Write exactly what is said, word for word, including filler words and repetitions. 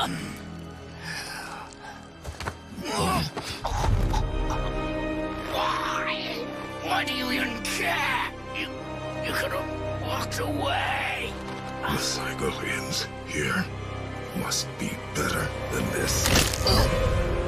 done. Why? Why do you even care? You, you could have walked away. The cycle ends here. Must be better than this.